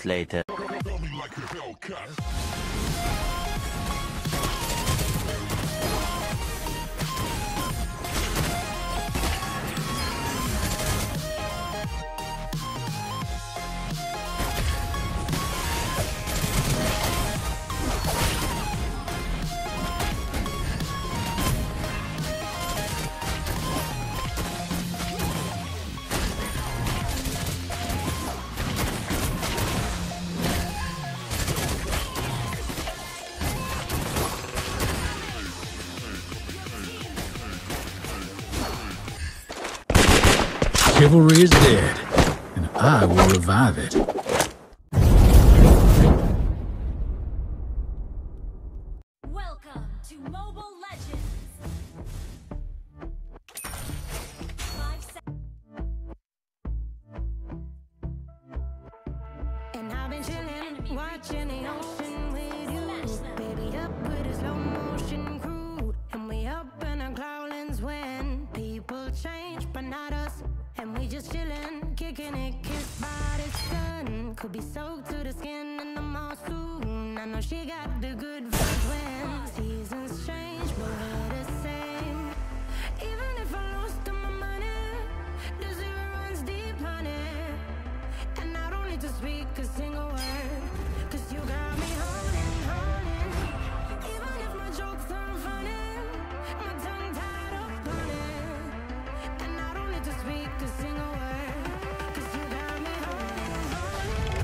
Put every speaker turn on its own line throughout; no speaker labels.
minutes later.
Chivalry is dead, and I will revive it.
Welcome to Mobile Legends. 5 seconds.
And I've been chilling, watching the ocean with you. Baby, up with a slow motion crew. And we up in our clouds when people change, but not us. And we just chillin', kicking it, kissed by the sun. Could be soaked to the skin in the mall soon. I know she got the good vibes when seasons change, but we're the same. Even if I lost all my money, the zero runs deep, honey. And I don't need to speak a single word, 'cause you got me holding, holding. Even if my jokes aren't funny, my tongue tied up on it. And I don't need to speak a single word, 'cause you got me holding, holding.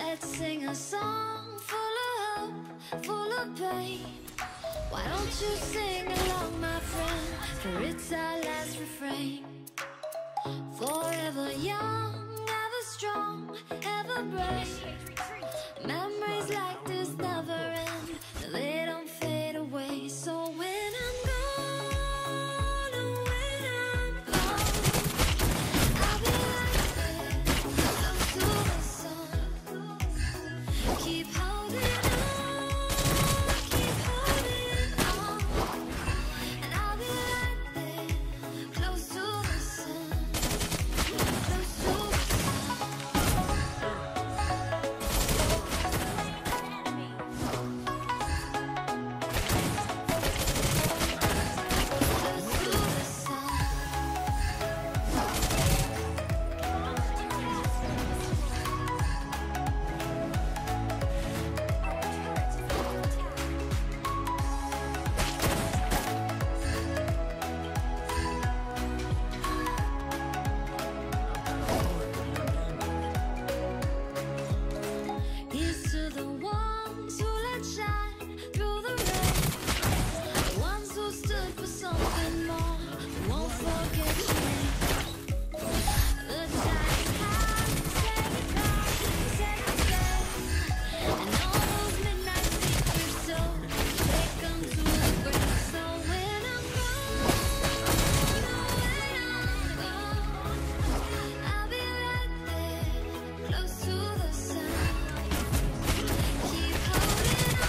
Let's sing a song full of hope, full of pain. Why don't you sing along, my friend? For it's our last refrain. Forever young, ever strong, ever brave. Memories like this never end, they don't fade away. So when I'm gone, oh, when I'm gone, I'll be right there, close to the sun. Keep holding on, keep holding on. And I'll be right there, close to the sun, close to the sun. Here's to the ones who let shine through the rain, the ones who stood for something more, who won't forget you. The time has to say goodbye, say goodbye, and all those midnight secrets told, they come to the grave. So when I'm gone, oh, when I'm gone, I'll be right there, close to the sun. Keep holding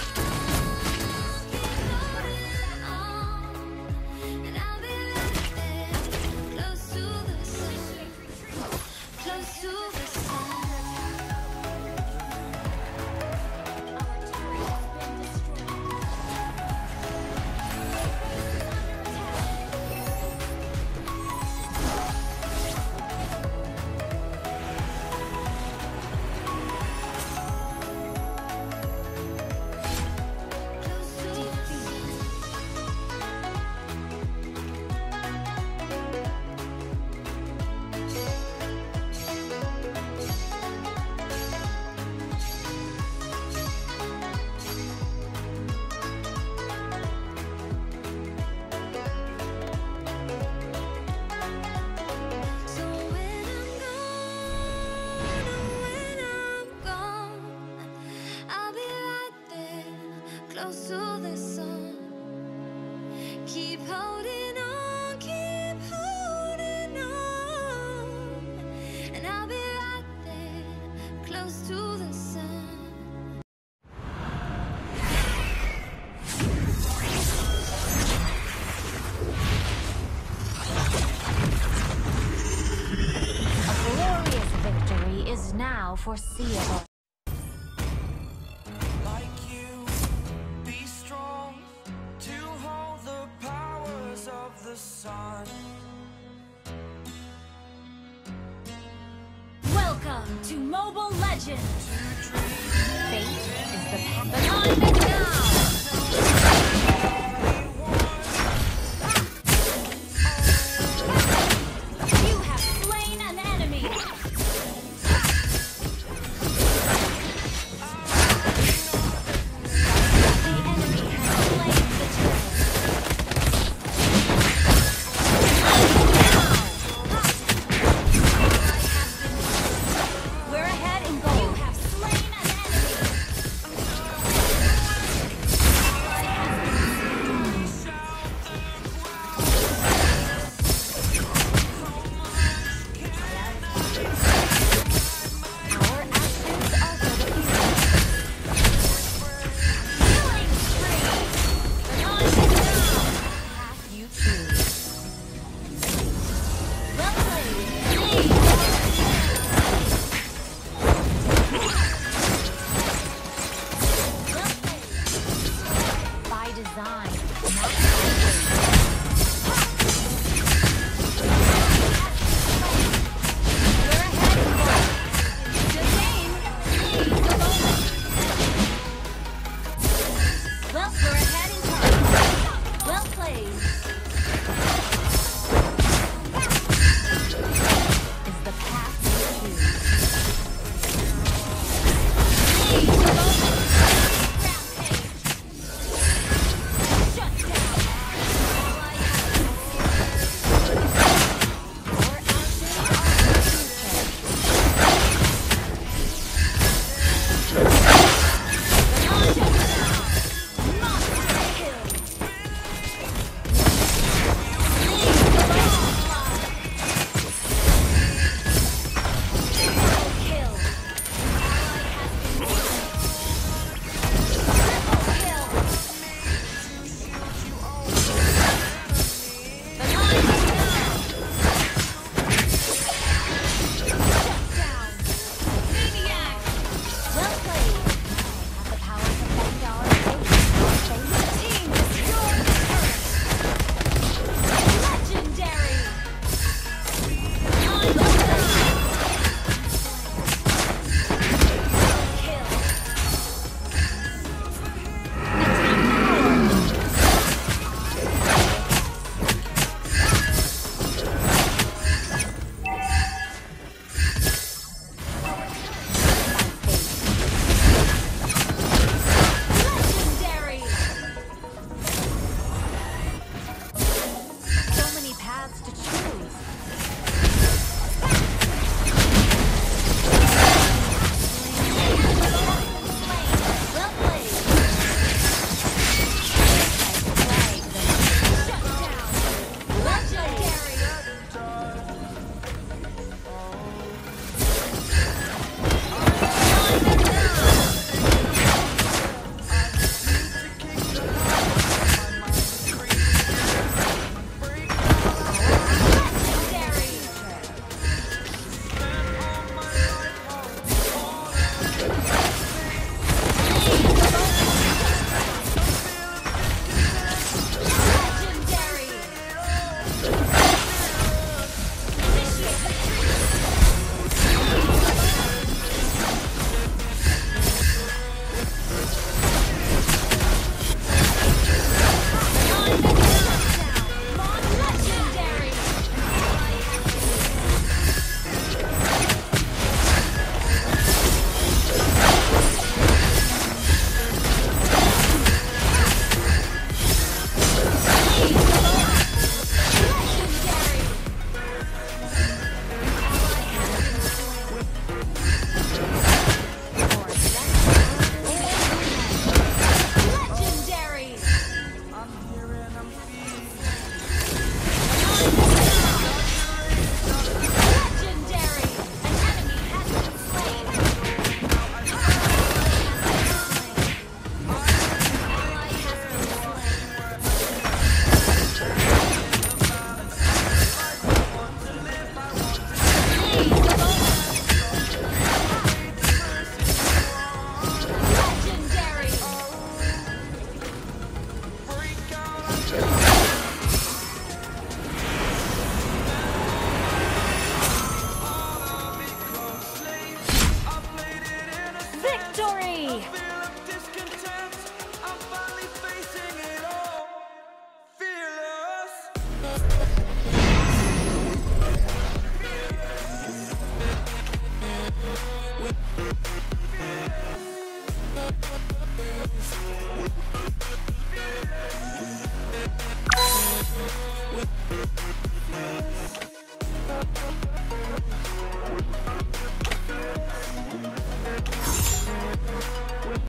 on, and I'll be right there, close to the sun, close to the sun. So when I'm gone, oh, when I'm gone, I'll be right there, close to the sun. Keep holding on, and I'll be right there, close to the sun.
A glorious victory is now foreseeable.
Like you, be strong to hold the powers of the sun.
Welcome to Mobile Legends.
Fate is the path.
The time is now. You have slain an enemy. The enemy has slain the turtle. We're ahead in goal. You have slain an enemy.